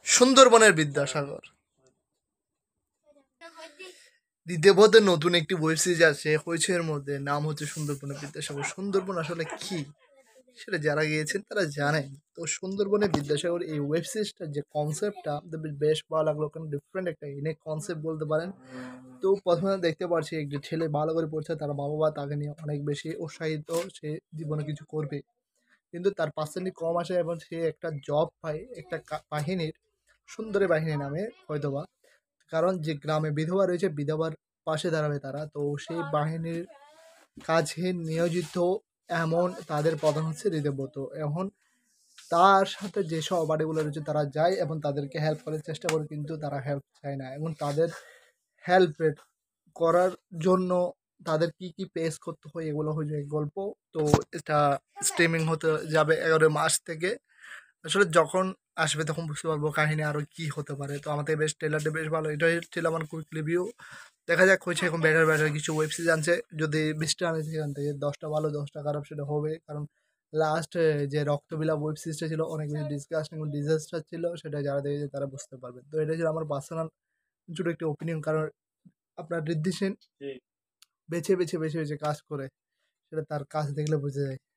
সুন্দরবনের বিদ্যাসাগর। দ্বিতীয় পথে নতুন একটি ওয়েব সিরিজ আছে হয়েছে, এর মধ্যে নাম হচ্ছে সুন্দরবনের বিদ্যাসাগর। সুন্দরবন আসলে কি সেটা যারা গিয়েছেন তারা জানেন। তো সুন্দরবনের বিদ্যাসাগর এই ওয়েব সিরিজটার যে কনসেপ্টটা বেশ ভালো লাগলো, কারণ ডিফারেন্ট একটা ইউনিক কনসেপ্ট বলতে পারেন। তো প্রথমে দেখতে পাচ্ছি একটি ছেলে ভালো করে পড়ছে, তার বাবা মা তাকে নিয়ে অনেক বেশি উৎসাহিত, সে জীবনে কিছু করবে, কিন্তু তার পার্সেন্টই কম আসে এবং সে একটা জব পায় একটা বাহিনীর, সুন্দরী বাহিনী নামে হয়তোবা, কারণ যে গ্রামে বিধবা রয়েছে বিধবার পাশে দাঁড়াবে তারা, তো সেই বাহিনীর কাজে নিয়োজিত। এমন তাদের প্রধান হচ্ছে ঋতব্রত। এখন তার সাথে যে সহপাঠীগুলো রয়েছে তারা যায় এবং তাদেরকে হেল্প করার চেষ্টা করে, কিন্তু তারা হেল্প চায় না। এবং তাদের হেল্প করার জন্য তাদের কি কি পেস করতে হয় এগুলো হয়ে যায় গল্প। তো এটা স্ট্রিমিং হতে যাবে 11 মাস থেকে। আসলে যখন আসবে তখন বুঝতে পারবো কাহিনী আরো কি হতে পারে। তো আমাদের বেশ ট্রেলারটা বেশ ভালো, এটাই ছিল আমার কুইক রিভিউ। দেখা যাক হয়েছে, এখন বেটার বেটার কিছু ওয়েব সিরিজ আনছে, যদি 20টা আনে সেখান থেকে 10টা ভালো 10টা খারাপ সেটা হবে। কারণ লাস্ট যে রক্তবিলাপ ওয়েব সিরিজটা ছিল অনেক বেশি ডিসকাস্টিং এবং ডিজাস্টার ছিল, সেটা যারা দেখেছে তারা বুঝতে পারবে। তো এটা ছিল আমার পার্সোনাল ছোট একটা ওপিনিয়ন। কারণ আপনার ঋদ্ধি সেন বেছে বেছে কাজ করে, সেটা তার কাজ দেখলে বোঝা যায়।